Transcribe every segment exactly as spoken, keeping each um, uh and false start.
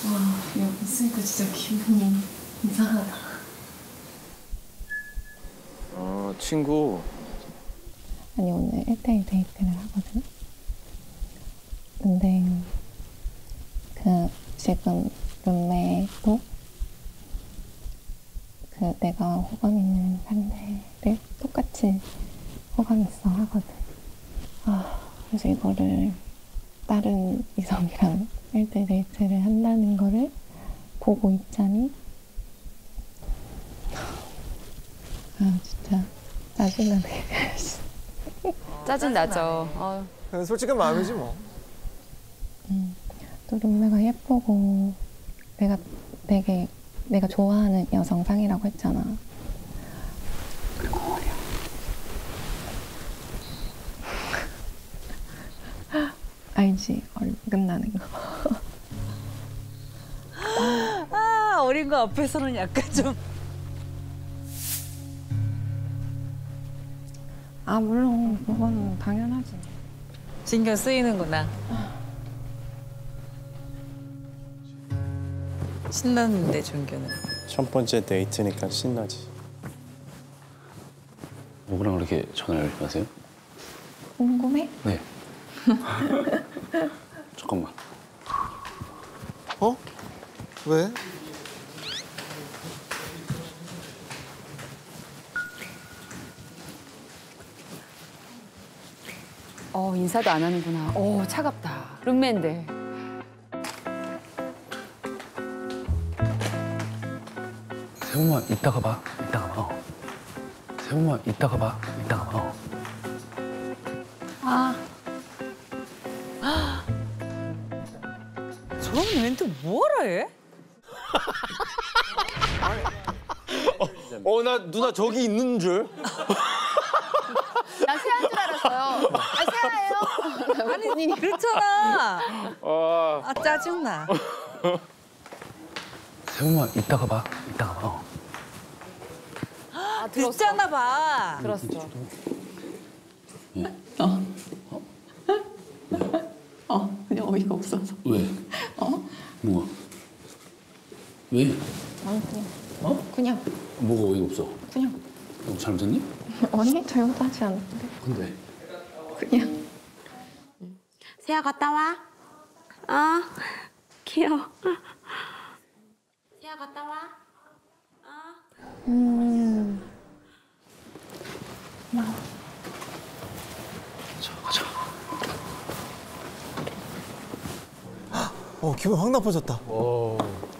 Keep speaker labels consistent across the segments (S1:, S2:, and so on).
S1: 와, 여기 있으니까 진짜 기분이 이상하다.
S2: 어, 친구.
S1: 아니, 오늘 일 대일 데이트를 하거든? 근데 그 지금 룸메도 그 내가 호감 있는 상대를 똑같이 호감 있어 하거든. 아, 그래서 이거를 다른 이성이랑 일 대일 데이트를 한다는 거를 보고 있자니 아, 진짜 짜증나네.
S3: 짜증 나죠. 어.
S2: 솔직한 마음이지 뭐.
S1: 음, 또 룸메가 예쁘고 내가 되게 내가 좋아하는 여성상이라고 했잖아. 그리고 어려. 알지? 어긋나는 거.
S3: 아, 어린 거 앞에서는 약간 좀.
S1: 아, 물론 그건 당연하지.
S3: 신경 쓰이는구나. 신났는데 준규는.
S2: 첫 번째 데이트니까 신나지.
S4: 누구랑 그렇게 전화를 하세요?
S1: 궁금해?
S4: 네. 잠깐만.
S2: 어? 왜?
S3: 어, 인사도 안 하는구나. 오, 차갑다. 룸메인데.
S4: 세범아, 이따가 봐. 이따가 봐. 어. 세범아, 이따가 봐. 이따가 봐. 어.
S3: 아. 저런 멘트 뭐하라 해?
S2: 어, 나 누나 저기 있는 줄.
S3: 나 세아인 줄 알았어요. 아, 세아예요? 아니, 그렇잖아.
S2: 아,
S3: 아, 짜증나.
S4: 세범아, 이따가 봐. 이따가 봐. 어.
S3: 아, 듣잖아 봐.
S1: 들었어.
S4: 어?
S1: 어, 그냥 어이가 없어서.
S4: 왜?
S1: 어?
S4: 뭐가? 왜?
S1: 아니, 그냥.
S4: 어?
S1: 그냥.
S4: 뭐가 어이가 없어?
S1: 그냥.
S4: 너 잘못했니?
S1: 아니, 잘못하지 않았는데.
S4: 근데.
S1: 그냥.
S5: 세아 갔다 와. 어, 귀여워. 세아 갔다 와. 어.
S1: 음. 나.
S4: 자, 가자.
S2: 어, 기분 확 나빠졌다.
S4: 오.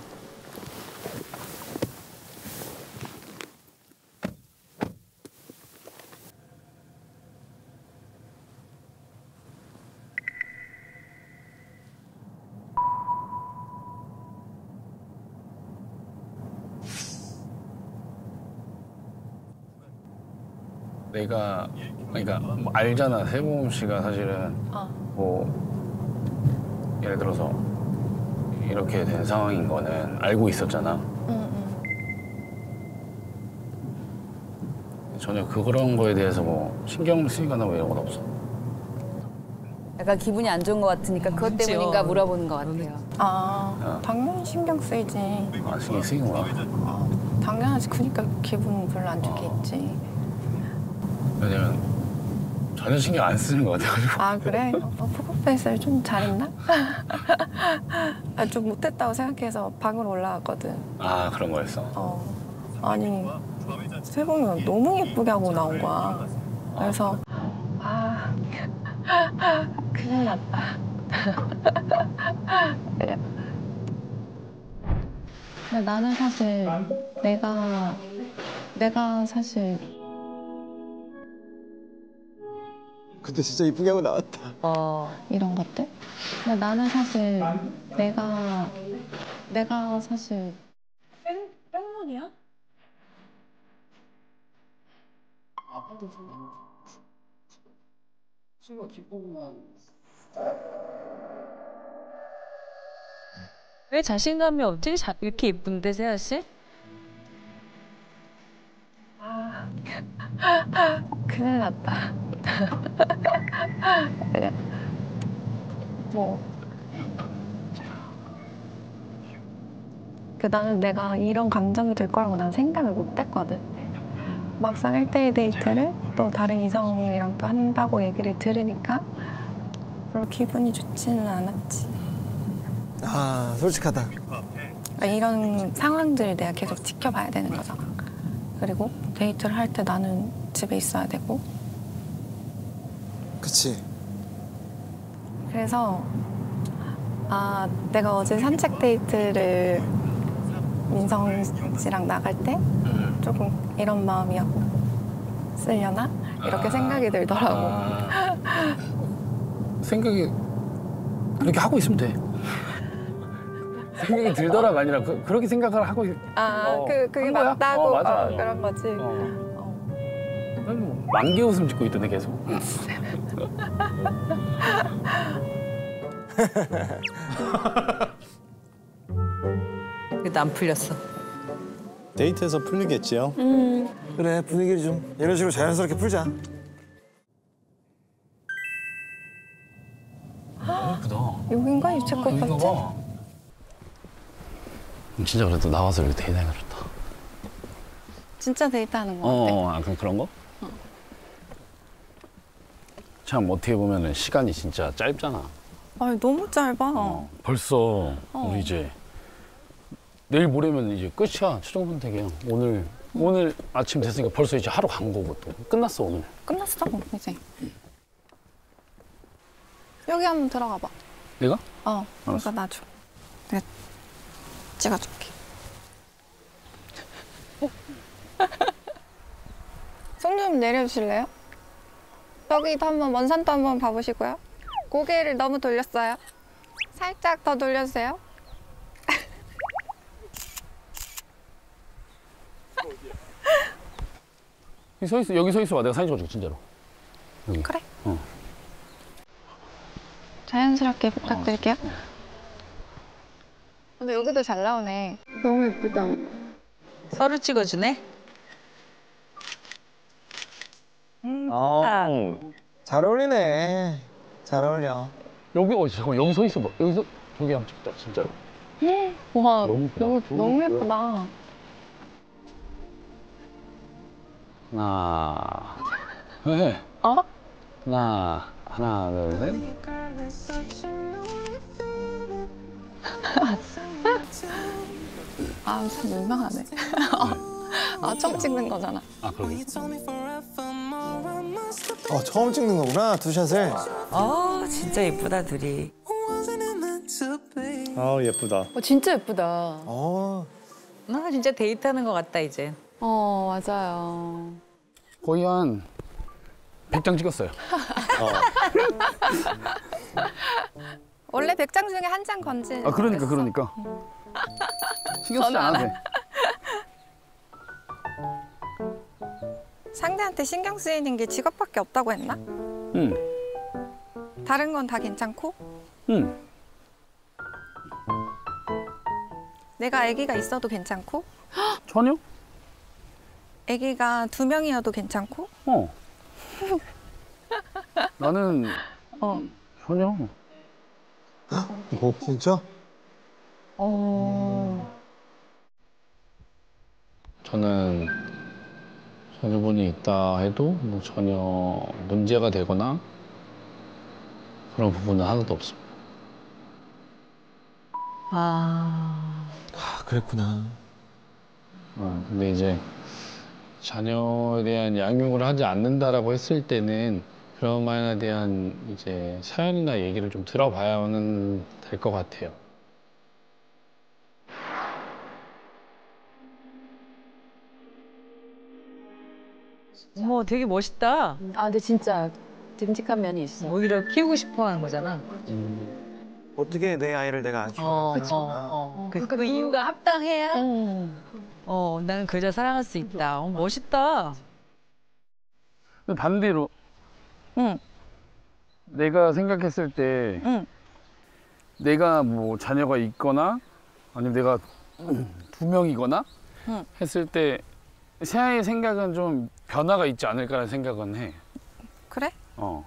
S4: 내가 그러니까 뭐 알잖아. 세범 씨가 사실은
S1: 어.
S4: 뭐 예를 들어서 이렇게 된 상황인 거는 알고 있었잖아.
S1: 응, 응.
S4: 전혀 그런 거에 대해서 뭐 신경 쓰이거나 뭐 이런 건 없어.
S3: 약간 기분이 안 좋은 것 같으니까 그것 때문인가 물어보는 것 같아요.
S1: 아,
S4: 어.
S1: 당연히 신경 쓰이지.
S4: 아, 신경 쓰이는구나.
S1: 아, 당연하지. 그러니까 기분 별로 안 좋게
S4: 어.
S1: 있지.
S4: 왜냐면 전혀 신경 안 쓰는 것 같아가지고.
S1: 아, 그래? 어, 포커페이스를 좀 잘했나? 아, 좀 못했다고 생각해서 방으로 올라왔거든.
S4: 아, 그런 거였어.
S1: 어. 아니, 세범이가 너무 예쁘게 하고 나온 거야. 그래서 아, 큰일 났다. 그래. 근데 나는 사실 내가 내가 사실
S2: 근데 진짜 이쁘게 하고 나왔다.
S3: 어.
S1: 이런 것들? 근데 나는 사실 내가 내가 사실 뺑 뺑문이야?
S4: 친구가 기쁘구만.
S3: 왜 자신감이 없지? 자, 이렇게 예쁜데, 세아 씨?
S1: 아, 큰일 났다. 그래. 뭐 그 나는 내가 이런 감정이 들 거라고 난 생각을 못 했거든. 막상 일 대일 데이트를 또 다른 이성이랑 또 한다고 얘기를 들으니까 별로 기분이 좋지는 않았지.
S2: 아 솔직하다.
S1: 그러니까 이런 상황들을 내가 계속 지켜봐야 되는 거잖아. 그리고 데이트를 할 때 나는 집에 있어야 되고.
S2: 그치.
S1: 그래서 아 내가 어제 산책 데이트를 민성 씨랑 나갈 때 조금 이런 마음이었으려나? 이렇게 생각이 들더라고.
S4: 아, 생각이 그렇게 하고 있으면 돼. 생각이 들더라가 아니라 그, 그렇게 생각을 하고 있...
S1: 아,
S4: 어,
S1: 그, 그게
S4: 한 거야?
S1: 맞다고?
S4: 어, 맞아.
S1: 어, 그런 거지.
S4: 어.
S1: 어.
S4: 난 뭐 만개 웃음 짓고 있던데 계속.
S3: 그래도 안 풀렸어.
S2: 데이트에서 풀리겠지요.
S3: 음.
S2: 그래 분위기를 좀 이런 식으로 자연스럽게 풀자.
S4: 예쁘다.
S1: 여긴가? 유채꽃
S4: 여긴가
S1: 같지?
S4: 봐. 진짜 그래도 나와서 이렇게 데이트하니까 좋다.
S1: 진짜 데이트하는 거
S4: 어,
S1: 같아.
S4: 어, 약간 그런 거?
S1: 어.
S4: 참 어떻게 보면 시간이 진짜 짧잖아.
S1: 아니, 너무 짧아.
S4: 어, 벌써 우리 이제 내일 모레면 이제 끝이야. 최종 선택이야. 오늘 응. 오늘 아침 됐으니까 벌써 이제 하루 간 거고 또 끝났어 오늘.
S1: 끝났어 이제. 여기 한번 들어가 봐.
S4: 내가?
S1: 어. 그러니까 놔줘. 내가 찍어줄게. 손 좀 내려주실래요? 여기도 한번 원산도 한번 봐보시고요. 고개를 너무 돌렸어요. 살짝 더 돌려주세요.
S4: 여기 서 있어. 여기 서 있어 봐. 내가 사진 찍어줄게 진짜로. 여기.
S1: 그래.
S4: 어.
S1: 자연스럽게 부탁드릴게요.
S4: 어.
S1: 근데 여기도 잘 나오네. 너무 예쁘다.
S3: 서로 찍어주네.
S2: 음, 어, 잘 어울리네. 잘 어울려.
S4: 여기 어 잠깐 여기 서 있어 봐. 여기서 저기 한번 찍자 진짜로.
S1: 와
S4: 너무 예쁘다.
S1: 너무, 너무 예쁘다.
S4: 하나. 왜?
S1: 어?
S4: 하나 하나 둘 셋.
S1: 아, 참 민망하네. 아, 처음 찍는 거잖아.
S4: 아 그러게.
S2: 어 처음 찍는 거구나 투샷을.
S3: 아 진짜 예쁘다 둘이.
S2: 아 예쁘다.
S3: 어, 진짜 예쁘다.
S2: 어.
S3: 나 진짜 데이트하는 것 같다 이제.
S1: 어, 맞아요.
S4: 거의 한 백 장 찍었어요.
S1: 원래 백 장 중에 한 장 건지.
S4: 아 그러니까 그러니까. 신경 쓰지 않아도 돼.
S1: 상대한테 신경 쓰이는 게 직업밖에 없다고 했나?
S4: 응.
S1: 다른 건 다 괜찮고?
S4: 응.
S1: 내가 아기가 있어도 괜찮고?
S4: 전혀?
S1: 아기가 두 명이어도 괜찮고?
S4: 어. 나는
S1: 어.
S4: 전혀.
S2: 뭐 진짜?
S1: 어.
S4: 저는 자녀분이 있다 해도 뭐 전혀 문제가 되거나 그런 부분은 하나도 없습니다.
S3: 아.
S2: 아 그랬구나.
S4: 어, 근데 이제 자녀에 대한 양육을 하지 않는다라고 했을 때는 그런 말에 대한 이제 사연이나 얘기를 좀 들어봐야는 될 것 같아요.
S3: 어머 되게 멋있다.
S6: 아, 근데 진짜 듬직한 면이 있어.
S3: 오히려 키우고 싶어 하는 거잖아.
S4: 음.
S2: 어떻게 내 아이를 내가 안 키워?
S3: 어,
S6: 그치.
S3: 어, 어. 그,
S6: 그러니까
S3: 그 이유가
S6: 이유가 합당해야.
S3: 어, 어, 나는 그 여자 사랑할 수 있다. 어, 멋있다.
S4: 근데 반대로
S1: 응,
S4: 내가 생각했을 때
S1: 응.
S4: 내가 뭐 자녀가 있거나 아니면 내가 두 명이거나
S1: 응.
S4: 했을 때 세아의 생각은 좀 변화가 있지 않을까라는 생각은 해.
S1: 그래?
S4: 어.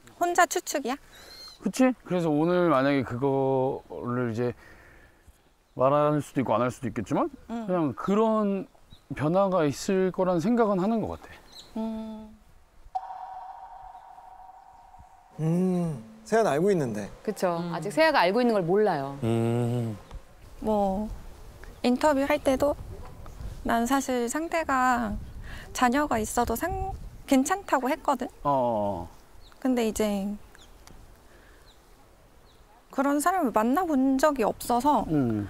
S1: 혼자 추측이야?
S4: 그치? 그래서 오늘 만약에 그거를 이제 말할 수도 있고 안 할 수도 있겠지만
S1: 응.
S4: 그냥 그런 변화가 있을 거란 생각은 하는 것 같아.
S1: 음,
S2: 음, 세연 알고 있는데.
S3: 그쵸. 아직 세아가 알고 있는 걸 몰라요.
S2: 음.
S1: 뭐 인터뷰 할 때도 난 사실 상대가 자녀가 있어도 상, 괜찮다고 했거든.
S4: 어.
S1: 근데 이제 그런 사람을 만나본 적이 없어서
S4: 음.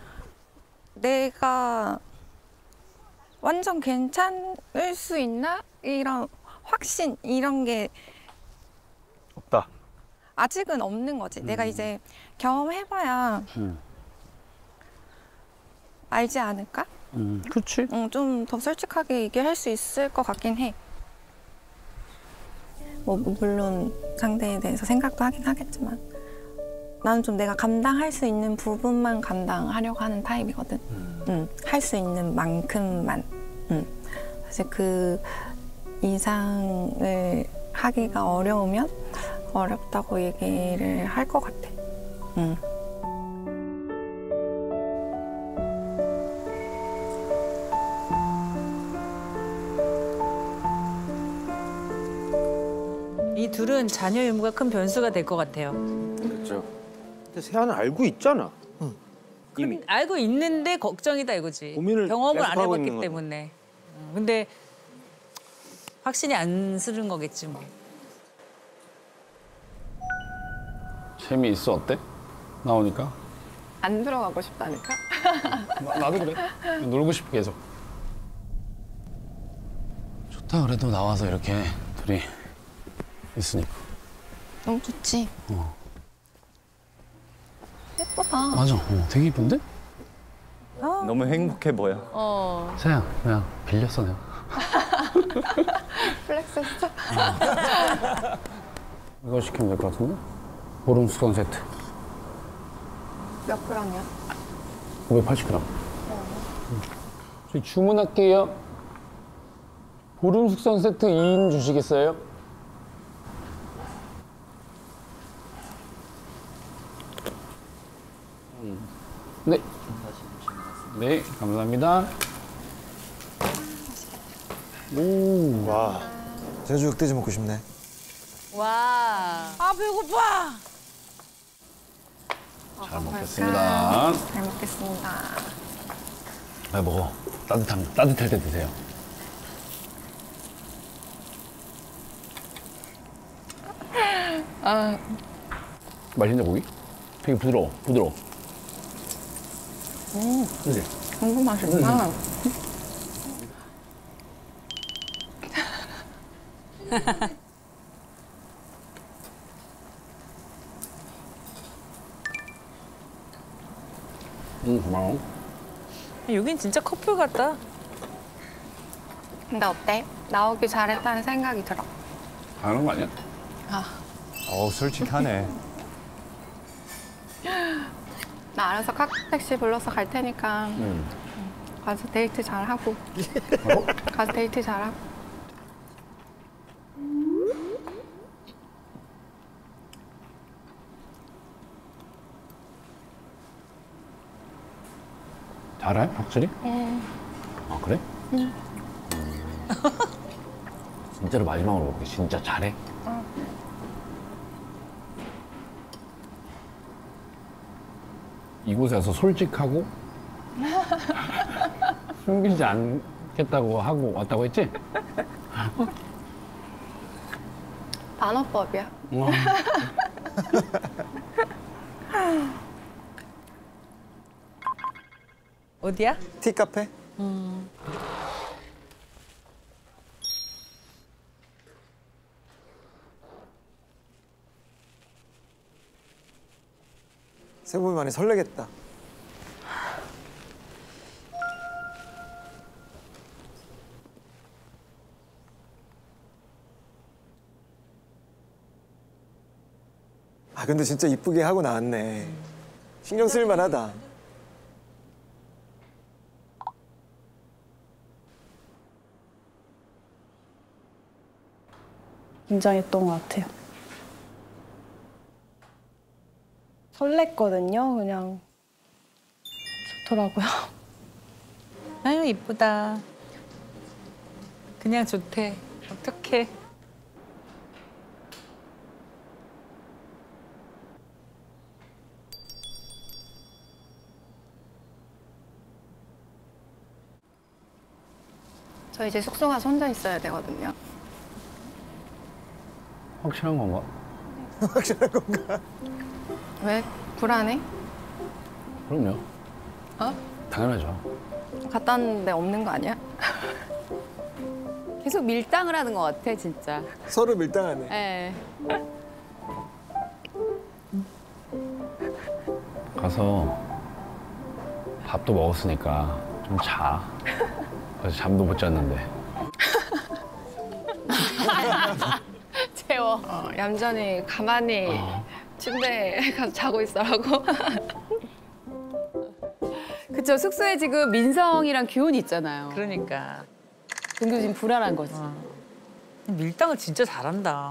S1: 내가 완전 괜찮을 수 있나? 이런 확신 이런 게
S4: 없다.
S1: 아직은 없는 거지. 내가 이제 경험해봐야
S4: 음.
S1: 알지 않을까?
S4: 음. 그렇지.
S1: 응, 좀 더 솔직하게 얘기할 수 있을 것 같긴 해. 뭐 물론 상대에 대해서 생각도 하긴 하겠지만 나는 좀 내가 감당할 수 있는 부분만 감당하려고 하는 타입이거든.
S4: 음.
S1: 응, 할 수 있는 만큼만. 응. 사실 그 이상을 하기가 어려우면 어렵다고 얘기를 할 것 같아. 응.
S7: 이 둘은 자녀 유무가 큰 변수가 될 것 같아요.
S2: 그렇죠.
S8: 근데 세아는 알고 있잖아. 이미.
S7: 알고 있는데 걱정이다 이거지.
S8: 고민을
S7: 경험을 안
S8: 계속하고
S7: 해봤기
S8: 있는 거죠.
S7: 때문에. 음, 근데 확신이 안 쓰는 거겠지 뭐.
S4: 재미있어 어때? 나오니까?
S1: 안 들어가고 싶다니까?
S4: 나, 나도 그래. 놀고 싶어 계속. 좋다 그래도 나와서 이렇게 둘이 있으니까.
S1: 너무 좋지?
S4: 어.
S1: 예쁘다.
S4: 맞아. 어, 되게 이쁜데?
S8: 너무 행복해 보여.
S3: 어.
S4: 세양 그냥 빌렸어 내가.
S1: 플렉스 했어?
S4: 이거 시키면 될 것 같은데? 보름 숙성 세트.
S1: 몇 그램이야?
S4: 오백팔십 그램. 저희 주문할게요. 보름 숙성 세트 이 인 주시겠어요? 네. 네, 감사합니다. 오.
S2: 와, 제주 흑돼지 먹고 싶네.
S3: 와.
S7: 아 배고파.
S4: 잘 먹겠습니다.
S1: 잘 먹겠습니다.
S4: 아, 먹어. 따뜻함, 따뜻할 때 드세요.
S1: 아,
S4: 맛있네, 고기? 되게 부드러워, 부드러워.
S1: 음,
S4: 그지?
S1: 너무 맛있다.
S4: 응, 고마워.
S7: 여긴 진짜 커플 같다.
S1: 근데 어때? 나오기 잘했다는 생각이 들어.
S4: 당연한 거 아니야?
S2: 어우, 솔직하네.
S1: 나 알아서 카카오택시 불러서 갈 테니까
S4: 응.
S1: 가서 데이트 잘하고.
S4: 어?
S1: 가서 데이트 잘하고.
S4: 잘해? 확실히?
S1: 응.
S4: 아, 그래? 응. 진짜로 마지막으로 볼게. 진짜 잘해?
S1: 응.
S4: 이곳에 와서 솔직하고 숨기지 않겠다고 하고 왔다고 했지?
S1: 반어법이야.
S4: 어.
S7: 어디야?
S2: 티카페? 세보이 많이 설레겠다. 아 근데 진짜 이쁘게 하고 나왔네. 신경 쓸 만하다.
S9: 긴장했던 것 같아요. 설렜거든요. 그냥 좋더라고요.
S7: 아유 이쁘다. 그냥 좋대. 어떡해.
S1: 저 이제 숙소 가서 혼자 있어야 되거든요.
S4: 확실한 건가?
S2: 확실한 건가?
S1: 왜? 불안해?
S4: 그럼요.
S1: 어?
S4: 당연하죠.
S1: 갔다 왔는데 없는 거 아니야?
S3: 계속 밀당을 하는 것 같아 진짜.
S2: 서로 밀당하네.
S3: 예.
S4: 가서 밥도 먹었으니까 좀 자. 그래서 잠도 못 잤는데.
S1: 채워. 어, 얌전히 가만히
S4: 어.
S1: 침대에 가서 자고 있어라고.
S3: 그쵸 숙소에 지금 민성이랑 규훈이 있잖아요.
S7: 그러니까.
S3: 동규 지금 불안한 거지.
S7: 어. 밀당을 진짜 잘한다.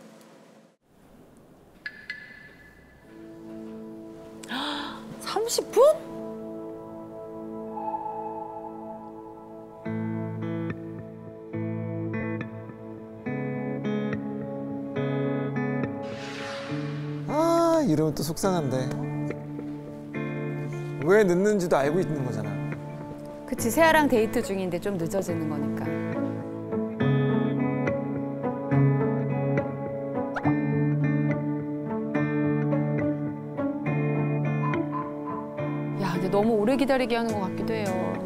S3: 삼십 분?
S2: 아 이러면 또 속상한데. 왜 늦는지도 알고 있는 거잖아.
S3: 그치 세아랑 데이트 중인데 좀 늦어지는 거니까. 야 근데 너무 오래 기다리게 하는 것 같기도 해요.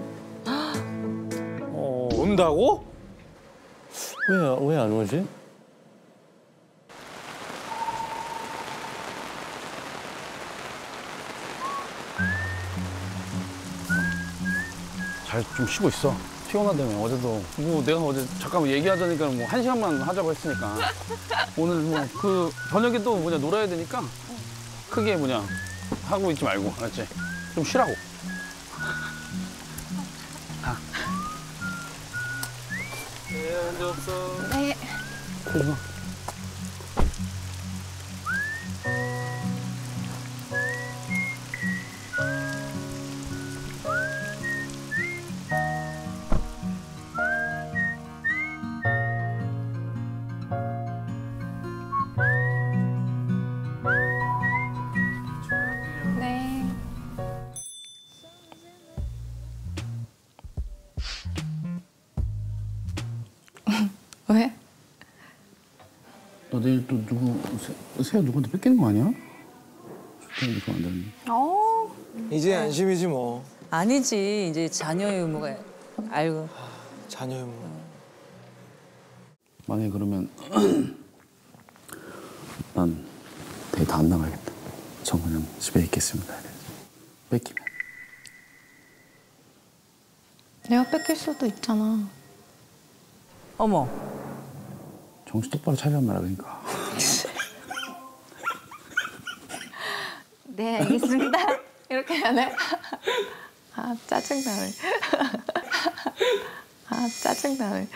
S8: 어, 온다고?
S4: 왜, 왜 안 오지? 잘 좀 쉬고 있어. 피곤하다며 어제도 뭐 내가 어제 잠깐만 얘기하자니까 뭐 한 시간만 하자고 했으니까 오늘 뭐 그 저녁에 또 뭐냐 놀아야 되니까 크게 뭐냐 하고 있지 말고 알았지? 좀 쉬라고. 아.
S2: 네, 문제 없어.
S1: 네.
S4: 조심하.
S1: 네. 왜?
S4: 너 내일 또 누구 새, 새야 누구한테 뺏기는 거 아니야? 좋다는 게안 되는데.
S1: 어.
S2: 이제 안심이지 뭐.
S7: 아니지 이제 자녀의 의무가 알고.
S2: 자녀 의무.
S4: 만약에 그러면 난 데이트 안 나가야겠다. 전 그냥 집에 있겠습니다. 뺏기면.
S1: 내가 뺏길 수도 있잖아.
S7: 어머.
S4: 정신 똑바로 차리란 말이야 그러니까.
S1: 네, 알겠습니다. 이렇게 해야 돼? 아, 짜증나네. 아, 짜증나네.